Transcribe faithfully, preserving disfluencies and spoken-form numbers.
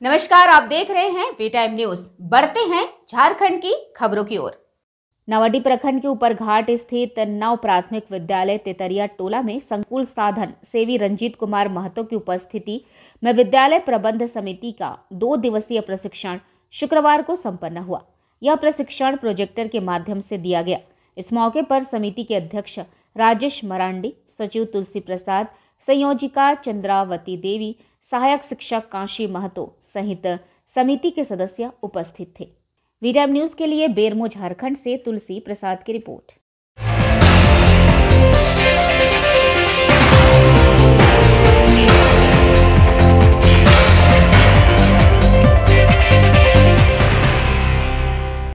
नमस्कार, आप देख रहे हैं वी टाइम न्यूज। बढ़ते हैं झारखंड की खबरों की ओर। नवाडी प्रखंड के ऊपर घाट स्थित नव प्राथमिक विद्यालय तेतरिया टोला में संकुल साधन सेवी रंजीत कुमार महतो की उपस्थिति में विद्यालय प्रबंध समिति का दो दिवसीय प्रशिक्षण शुक्रवार को संपन्न हुआ। यह प्रशिक्षण प्रोजेक्टर के माध्यम से दिया गया। इस मौके पर समिति के अध्यक्ष राजेश मरांडी, सचिव तुलसी प्रसाद, संयोजिका चंद्रावती देवी, सहायक शिक्षक काशी महतो सहित समिति के सदस्य उपस्थित थे। वी टाइम न्यूज के लिए बेरमो झारखंड से तुलसी प्रसाद की रिपोर्ट।